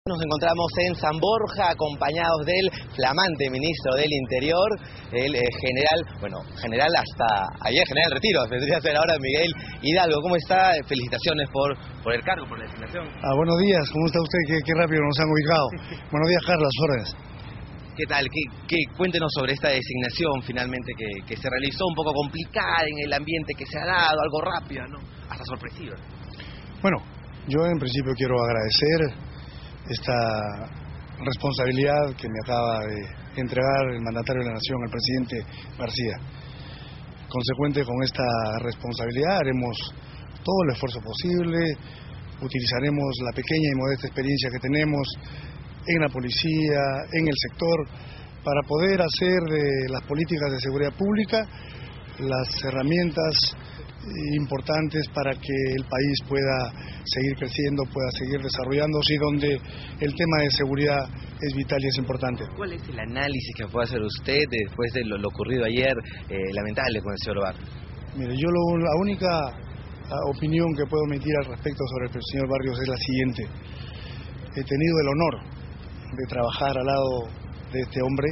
Nos encontramos en San Borja acompañados del flamante ministro del Interior, el general hasta ayer, general en retiro, vendría a ser ahora Miguel Hidalgo. ¿Cómo está? Felicitaciones por el cargo, por la designación. Buenos días, ¿cómo está usted? Qué rápido nos han ubicado. Buenos días, Carlos, órdenes. ¿Qué tal? Cuéntenos sobre esta designación finalmente que se realizó, un poco complicada en el ambiente que se ha dado, algo rápida, ¿no? Hasta sorpresiva. Bueno, yo en principio quiero agradecer esta responsabilidad que me acaba de entregar el mandatario de la Nación, el presidente García. Consecuente con esta responsabilidad haremos todo el esfuerzo posible, utilizaremos la pequeña y modesta experiencia que tenemos en la policía, en el sector, para poder hacer de las políticas de seguridad pública las herramientas importantes para que el país pueda seguir creciendo, pueda seguir desarrollándose, y donde el tema de seguridad es vital y es importante. ¿Cuál es el análisis que puede hacer usted después de lo ocurrido ayer, lamentable, con el señor Barrios? Mire, yo la única opinión que puedo emitir al respecto sobre el señor Barrios es la siguiente. He tenido el honor de trabajar al lado de este hombre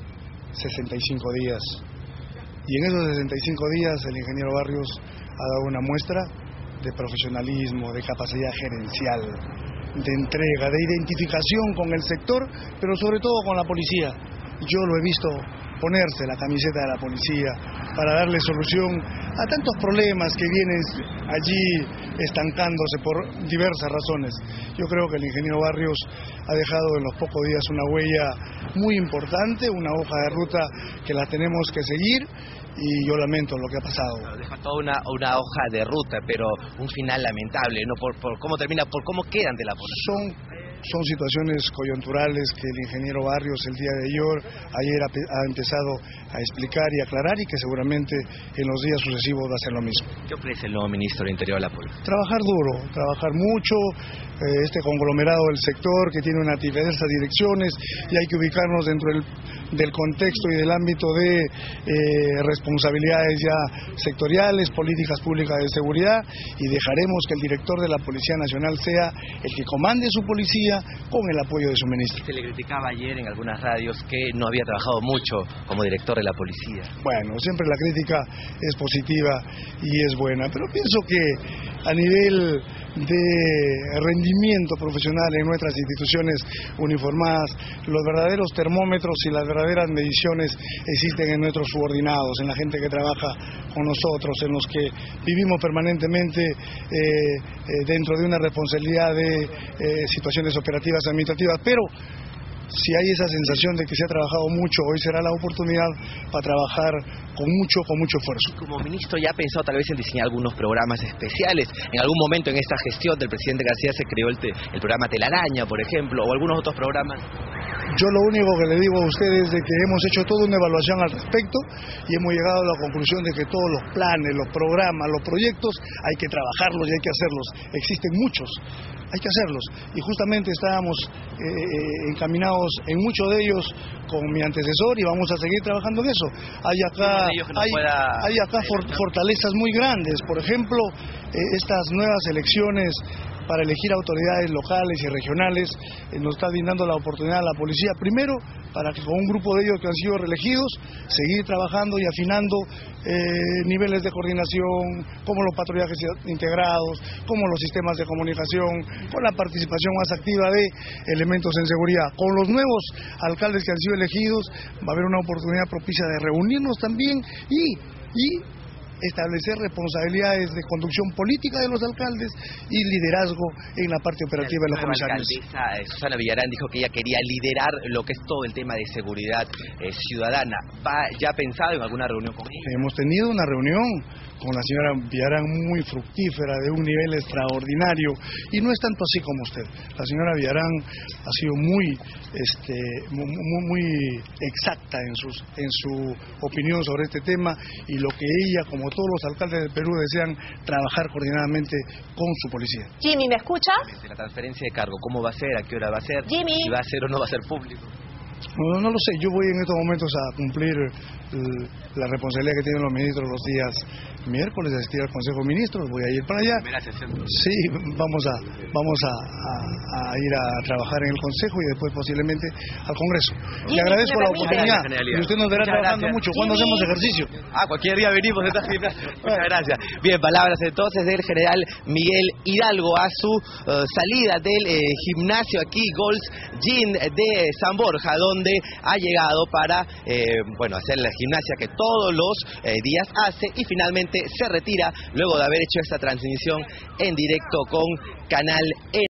65 días. Y en esos 65 días el ingeniero Barrios ha dado una muestra de profesionalismo, de capacidad gerencial, de entrega, de identificación con el sector, pero sobre todo con la policía. Yo lo he visto ponerse la camiseta de la policía para darle solución a tantos problemas que vienen allí estancándose por diversas razones. Yo creo que el ingeniero Barrios ha dejado en los pocos días una huella muy importante, una hoja de ruta que la tenemos que seguir, y yo lamento lo que ha pasado. Deja toda una hoja de ruta, pero un final lamentable, no por cómo termina, por cómo quedan de la policía. Son situaciones coyunturales que el ingeniero Barrios el día de ayer ha empezado a explicar y aclarar, y que seguramente en los días sucesivos va a ser lo mismo. ¿Qué ofrece el nuevo ministro del Interior a la policía? Trabajar duro, trabajar mucho, este conglomerado del sector que tiene unas diversas direcciones, y hay que ubicarnos dentro del contexto y del ámbito de responsabilidades ya sectoriales, políticas públicas de seguridad, y dejaremos que el director de la Policía Nacional sea el que comande su policía con el apoyo de su ministro. Se le criticaba ayer en algunas radios que no había trabajado mucho como director de la policía. Bueno, siempre la crítica es positiva y es buena, pero pienso que a nivel de rendimiento profesional en nuestras instituciones uniformadas, los verdaderos termómetros y las verdaderas mediciones existen en nuestros subordinados, en la gente que trabaja con nosotros, en los que vivimos permanentemente dentro de una responsabilidad de situaciones operativas administrativas. Pero si hay esa sensación de que se ha trabajado mucho, hoy será la oportunidad para trabajar con mucho esfuerzo. Como ministro, ¿ya ha pensado tal vez en diseñar algunos programas especiales? En algún momento en esta gestión del presidente García se creó el programa Telaraña, por ejemplo, o algunos otros programas. Yo lo único que le digo a ustedes es de que hemos hecho toda una evaluación al respecto y hemos llegado a la conclusión de que todos los planes, los programas, los proyectos hay que trabajarlos y hay que hacerlos. Existen muchos, hay que hacerlos, y justamente estábamos encaminados en muchos de ellos con mi antecesor, y vamos a seguir trabajando en eso. Hay acá fortalezas muy grandes, por ejemplo, estas nuevas elecciones para elegir autoridades locales y regionales nos está brindando la oportunidad a la policía, primero, para que con un grupo de ellos que han sido reelegidos, seguir trabajando y afinando niveles de coordinación, como los patrullajes integrados, como los sistemas de comunicación, con la participación más activa de elementos en seguridad. Con los nuevos alcaldes que han sido elegidos va a haber una oportunidad propicia de reunirnos también y establecer responsabilidades de conducción política de los alcaldes y liderazgo en la parte operativa de los comisarios. La alcaldesa Susana Villarán dijo que ella quería liderar lo que es todo el tema de seguridad ciudadana. ¿Ya ha pensado en alguna reunión con ella? Hemos tenido una reunión con la señora Villarán muy fructífera, de un nivel extraordinario, y no es tanto así como usted. La señora Villarán ha sido muy exacta en su opinión sobre este tema, y lo que ella, como todos los alcaldes del Perú, desean trabajar coordinadamente con su policía. Jimmy, ¿me escucha? La transferencia de cargo, ¿cómo va a ser? ¿A qué hora va a ser? Jimmy. ¿Si va a ser o no va a ser público? No lo sé, yo voy en estos momentos a cumplir la responsabilidad que tienen los ministros los días miércoles, asistir al Consejo de Ministros, voy a ir para allá. Sí, vamos a ir a trabajar en el Consejo y después posiblemente al Congreso. Le agradezco la oportunidad y usted nos verá trabajando mucho. ¿Cuándo hacemos ejercicio? Cualquier día venimos a esta gimnasia. Muchas gracias. Bien, palabras entonces del general Miguel Hidalgo a su salida del gimnasio aquí, Gold's Gym de San Borja, donde ha llegado para hacer la gimnasia que todos los días hace y finalmente se retira luego de haber hecho esta transmisión en directo con Canal E.